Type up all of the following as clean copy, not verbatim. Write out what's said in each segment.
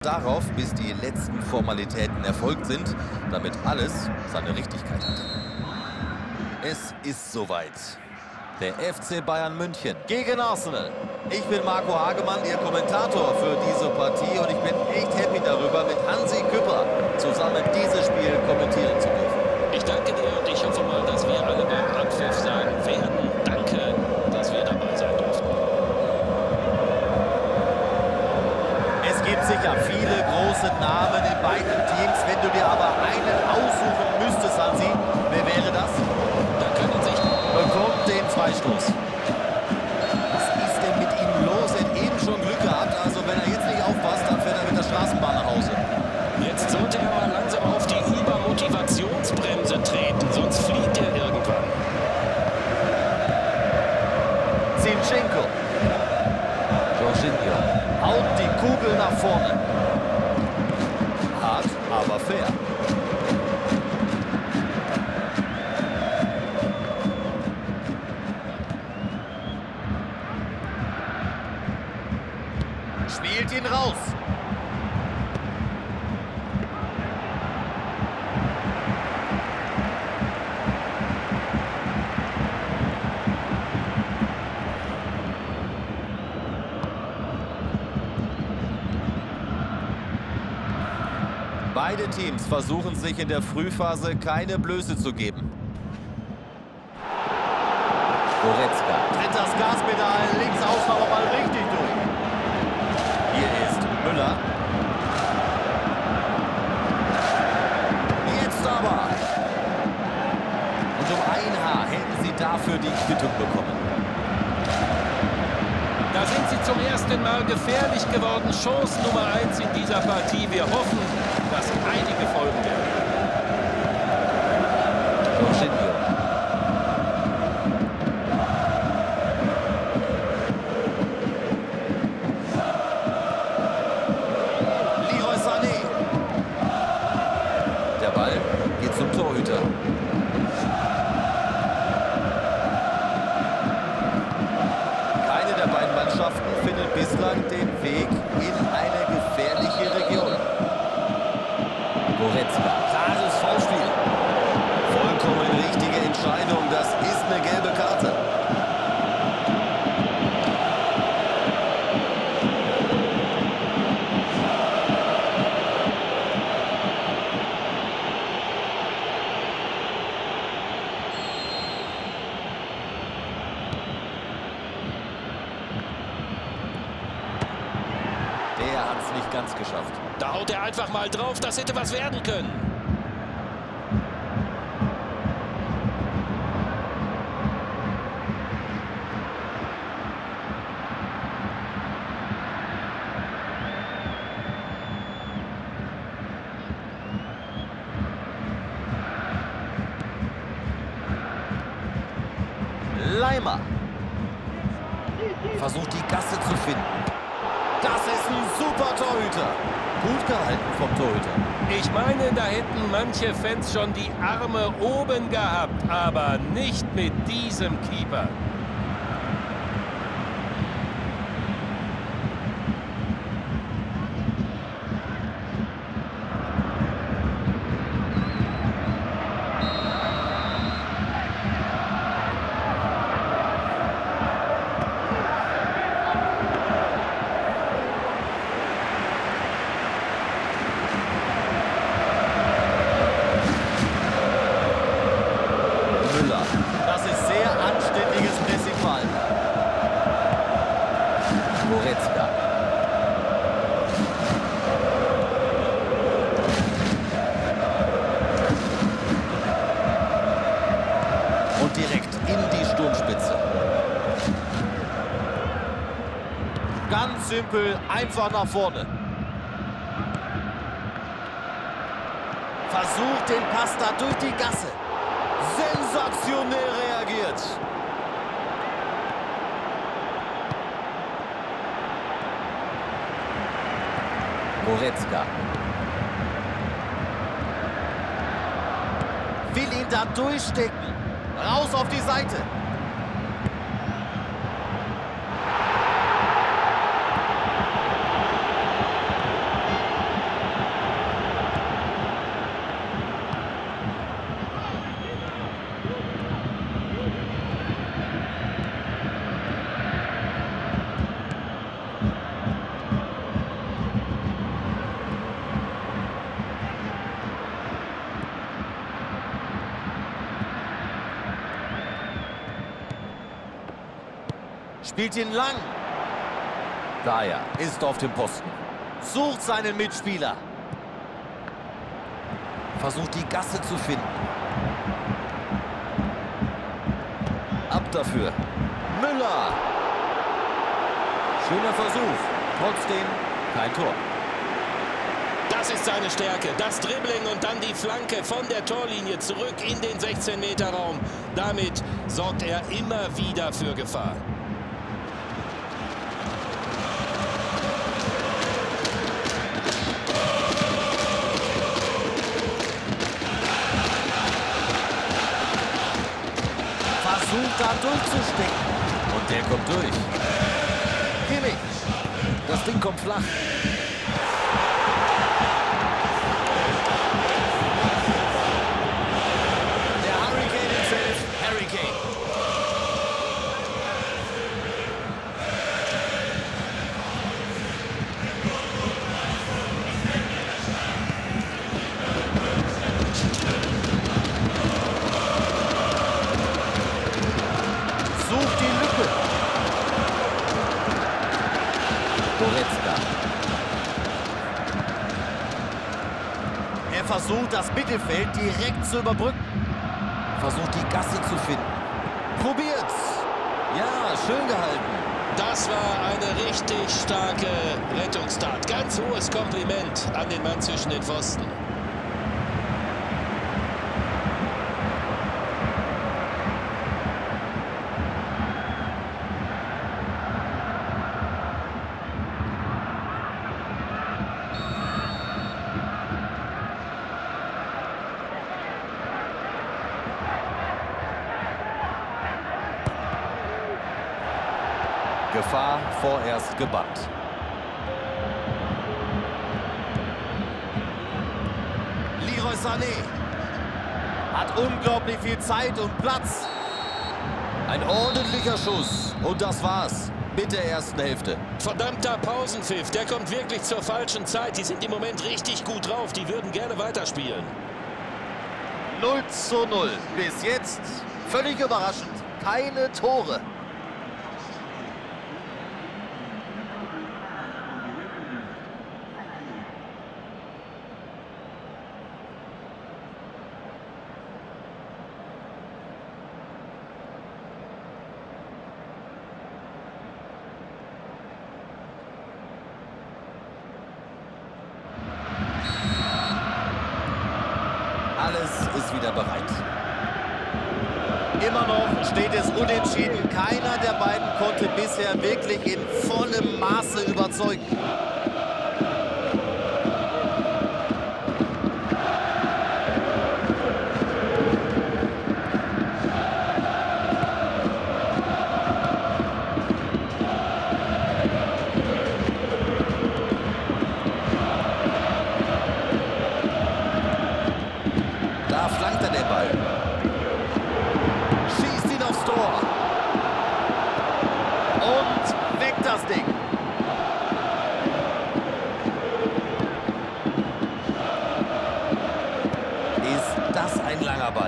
darauf, bis die letzten Formalitäten erfolgt sind, damit alles seine Richtigkeit hat. Es ist soweit. Der FC Bayern München gegen Arsenal. Ich bin Marco Hagemann, Ihr Kommentator für diese Partie, und ich bin echt happy darüber, mit Hansi Küpper zusammen dieses Spiel kommentieren zu dürfen. Ich danke dir und ich hoffe mal, dass wir alle beim Abpfiff sagen werden, danke, dass wir dabei sein durften. Es gibt sicher viele große Namen in beiden Teams. Wenn du dir aber einen aussuchen müsstest, Hansi, wer wäre das? Da können sich... Bekommt den Freistoß. Was ist denn mit ihm los? Er hat eben schon Glück gehabt. Also wenn er jetzt nicht aufpasst, dann fährt er mit der Straßenbahn nach Hause. Jetzt sollte er mal langsam auf die Übermotivationsbremse treten, sonst fliegt er irgendwann. Zinchenko. Jorginho haut die Kugel nach vorne. Hart, aber fair. Spielt ihn raus. Beide Teams versuchen sich in der Frühphase keine Blöße zu geben. Goretzka tritt das Gaspedal links außen aber mal richtig durch. Hier ist Müller. Jetzt aber. Und um ein Haar hätten sie dafür die Quittung bekommen. Da sind sie zum ersten Mal gefährlich geworden. Chance Nummer 1 in dieser Partie. Wir hoffen, dass einige folgen werden. Jorginho. Leroy Sané. Der Ball geht zum Torhüter. Keine der beiden Mannschaften findet bislang den Weg in eine gefährliche Region. Goretzka, klares Foulspiel. Vollkommen richtige Entscheidung, das ist eine gelbe Karte. Der hat es nicht ganz geschafft. Da haut er einfach mal drauf, das hätte was werden können. Leimer versucht die Gasse zu finden. Das ist ein super Torhüter. Gut gehalten vom Torhüter. Ich meine, da hätten manche Fans schon die Arme oben gehabt, aber nicht mit diesem Keeper. Das ist sehr anständiges Pressingverhalten. Goretzka. Und direkt in die Sturmspitze. Ganz simpel, einfach nach vorne. Versucht den Pass da durch die Gasse. Sensationell reagiert. Goretzka. Will ihn da durchstecken. Raus auf die Seite. Spielt ihn lang. Dyer ist auf dem Posten. Sucht seinen Mitspieler. Versucht die Gasse zu finden. Ab dafür. Müller. Schöner Versuch. Trotzdem kein Tor. Das ist seine Stärke. Das Dribbling und dann die Flanke von der Torlinie zurück in den 16-Meter-Raum. Damit sorgt er immer wieder für Gefahr. Versucht da durchzustecken. Und der kommt durch. Kimmich. Das Ding kommt flach. Der Hurricane im Feld. Harry Kane. Sucht die Lücke. Goretzka. Er versucht, das Mittelfeld direkt zu überbrücken. Versucht, die Gasse zu finden. Probiert's. Ja, schön gehalten. Das war eine richtig starke Rettungstat. Ganz hohes Kompliment an den Mann zwischen den Pfosten. Gefahr vorerst gebannt. Leroy Sané hat unglaublich viel Zeit und Platz. Ein ordentlicher Schuss. Und das war's mit der ersten Hälfte. Verdammter Pausenpfiff. Der kommt wirklich zur falschen Zeit. Die sind im Moment richtig gut drauf. Die würden gerne weiterspielen. 0:0. Bis jetzt völlig überraschend. Keine Tore. Alles ist wieder bereit. Immer noch steht es unentschieden. Keiner der beiden konnte bisher wirklich in vollem Maße überzeugen. Da flankt er den Ball. Schießt ihn aufs Tor. Und weg das Ding. Ist das ein langer Ball?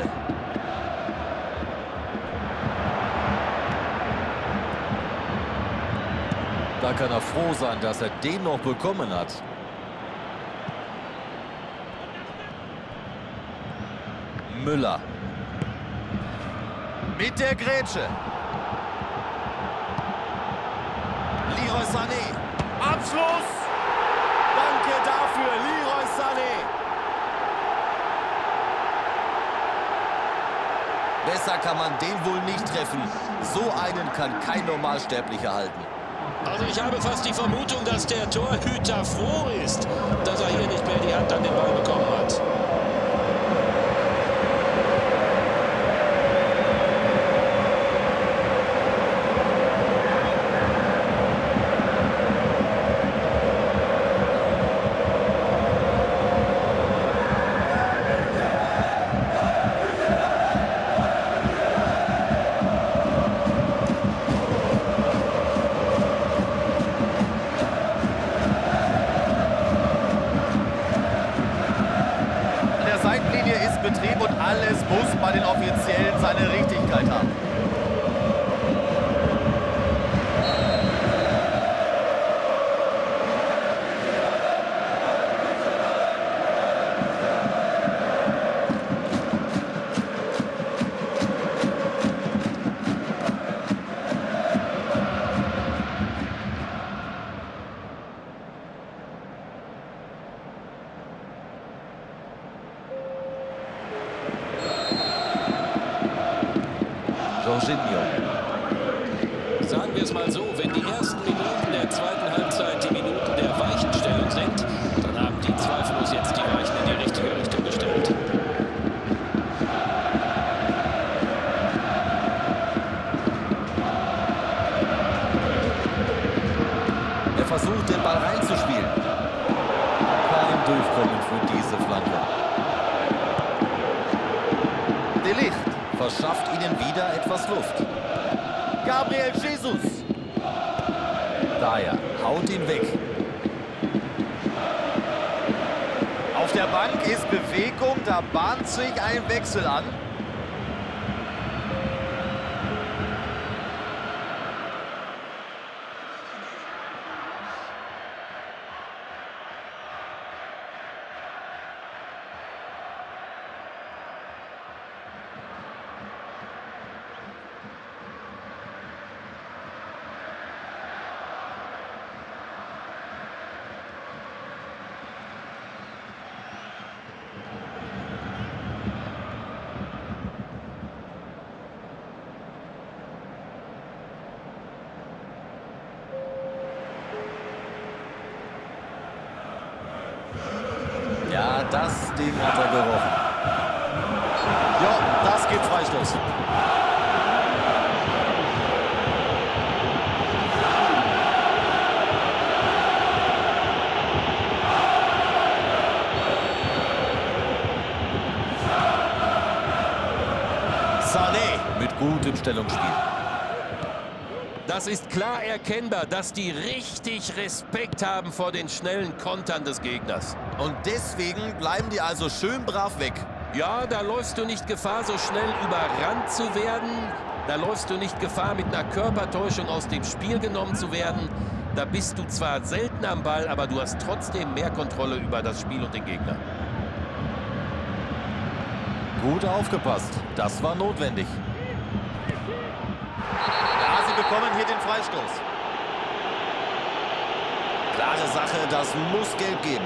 Da kann er froh sein, dass er den noch bekommen hat. Müller. Mit der Grätsche. Leroy Sané. Abschluss. Danke dafür, Leroy Sané. Besser kann man den wohl nicht treffen. So einen kann kein Normalsterblicher halten. Also ich habe fast die Vermutung, dass der Torhüter froh ist, dass er hier nicht mehr die Hand an den Ball bekommen hat. Jorginho. Sagen wir es mal so, wenn die ersten Minuten der zweiten Halbzeit die Minuten der Weichenstellung sind, dann haben die zweifellos jetzt die Weichen in die richtige Richtung gestellt. Er versucht, den Ball reinzuspielen. Kein Durchkommen für diese Flanke. De Ligt verschafft ihnen wieder etwas Luft. Gabriel Jesus. Dyer haut ihn weg. Auf der Bank ist Bewegung, da bahnt sich ein Wechsel an. Ja, das Ding hat er gerochen. Ja, das gibt Freistoß. Sané mit gutem Stellungsspiel. Das ist klar erkennbar, dass die richtig Respekt haben vor den schnellen Kontern des Gegners. Und deswegen bleiben die also schön brav weg. Ja, da läufst du nicht Gefahr, so schnell überrannt zu werden. Da läufst du nicht Gefahr, mit einer Körpertäuschung aus dem Spiel genommen zu werden. Da bist du zwar selten am Ball, aber du hast trotzdem mehr Kontrolle über das Spiel und den Gegner. Gut aufgepasst. Das war notwendig. Ja, sie bekommen hier den Freistoß. Klare Sache, das muss Gelb geben.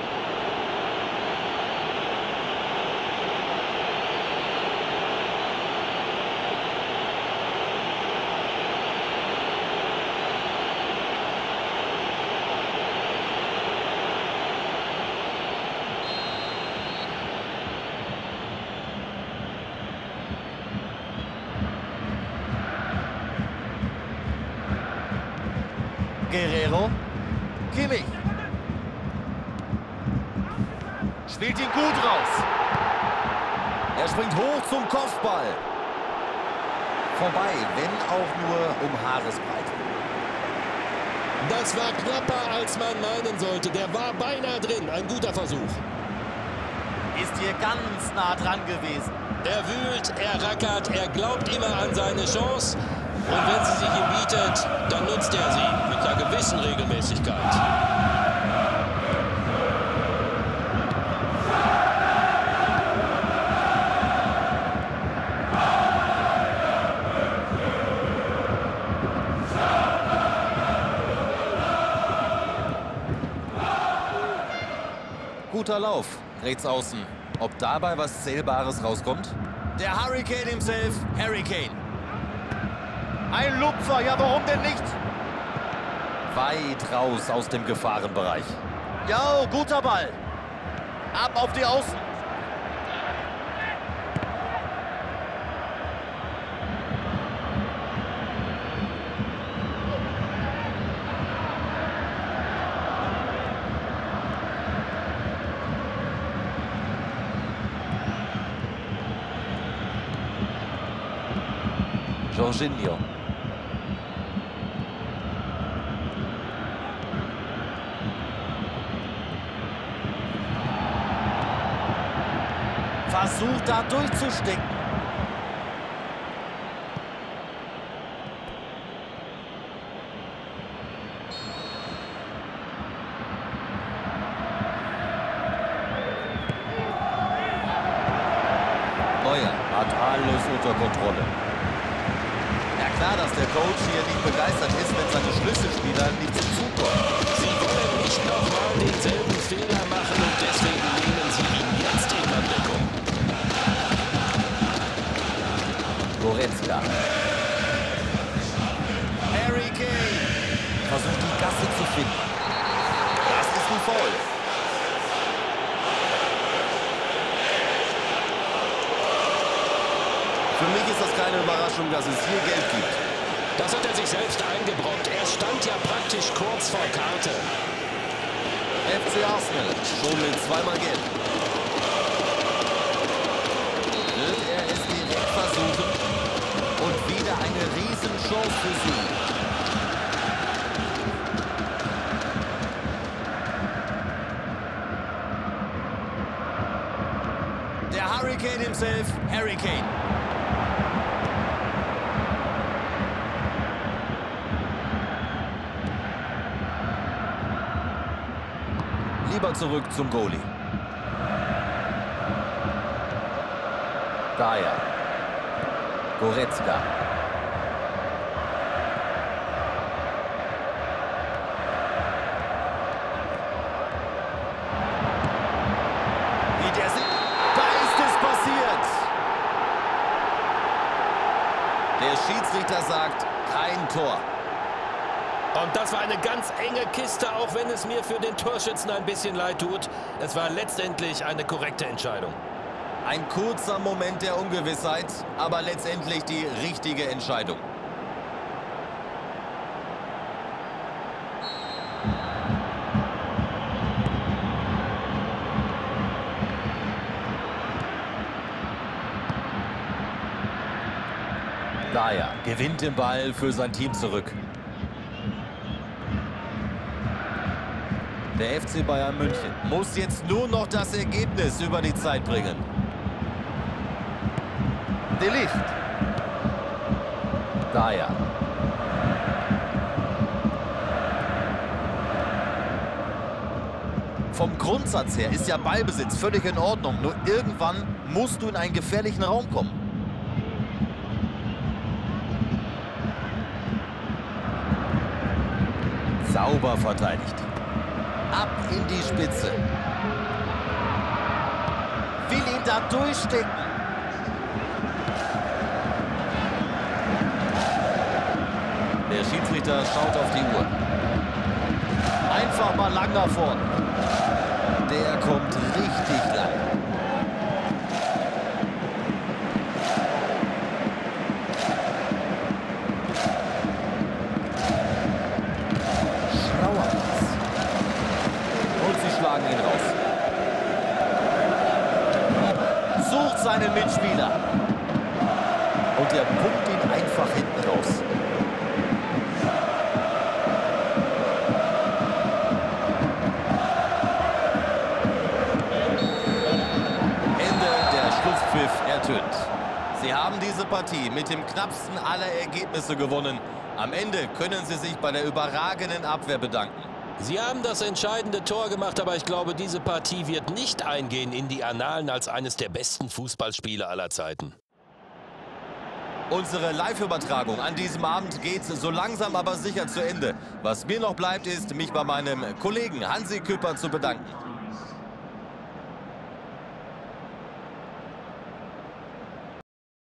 Guerrero. Kimmich. Spielt ihn gut raus. Er springt hoch zum Kopfball. Vorbei, wenn auch nur um Haaresbreite. Das war knapper, als man meinen sollte. Der war beinahe drin. Ein guter Versuch. Ist hier ganz nah dran gewesen. Er wühlt, er rackert, er glaubt immer an seine Chance. Und wenn sie sich ihm bietet, dann nutzt er sie mit einer gewissen Regelmäßigkeit. Guter Lauf, rechts außen. Ob dabei was Zählbares rauskommt? Der Hurricane himself, Harry Kane. Ein Lupfer, ja warum denn nicht? Weit raus aus dem Gefahrenbereich. Ja, guter Ball. Ab auf die Außen. Jorginho. Versucht da durchzustecken. Neuer hat alles unter Kontrolle. Ja klar, dass der Coach hier nicht begeistert ist, wenn seine Schlüsselspieler nicht zum Zug kommen. Sie wollen nicht nochmal denselben Fehler machen und deswegen nehmen sie ihn jetzt in Andeckung. Goretzka. mich ist das keine Überraschung, dass es hier Geld gibt. Das hat er sich selbst eingebrockt. Er stand ja praktisch kurz vor Karte. FC Arsenal, schon mit zweimal Gelb. Wird er es direkt versuchen? Und wieder eine Riesenchance für sie. Der Hurricane himself, Harry Kane. Lieber zurück zum Goalie. Dyer. Goretzka. Wie der sich... Da ist es passiert! Der Schiedsrichter sagt, kein Tor. Und das war eine ganz enge Kiste, auch wenn es mir für den Torschützen ein bisschen leid tut. Es war letztendlich eine korrekte Entscheidung. Ein kurzer Moment der Ungewissheit, aber letztendlich die richtige Entscheidung. Dyer gewinnt den Ball für sein Team zurück. Der FC Bayern München muss jetzt nur noch das Ergebnis über die Zeit bringen. De Ligt. Dyer. Vom Grundsatz her ist ja Ballbesitz völlig in Ordnung. Nur irgendwann musst du in einen gefährlichen Raum kommen. Sauber verteidigt. Ab in die Spitze. Will ihn da durchstecken. Der Schiedsrichter schaut auf die Uhr. Einfach mal lang nach vorn. Der kommt richtig lang. Schlauer Pass. Und sie schlagen ihn raus. Sucht seinen Mitspieler. Und er pumpt ihn einfach hinten raus. Ertönt. Sie haben diese Partie mit dem knappsten aller Ergebnisse gewonnen. Am Ende können sie sich bei der überragenden Abwehr bedanken. Sie haben das entscheidende Tor gemacht, aber ich glaube, diese Partie wird nicht eingehen in die Annalen als eines der besten Fußballspiele aller Zeiten. Unsere Live-Übertragung an diesem Abend geht so langsam aber sicher zu Ende. Was mir noch bleibt, ist, mich bei meinem Kollegen Hansi Küpper zu bedanken.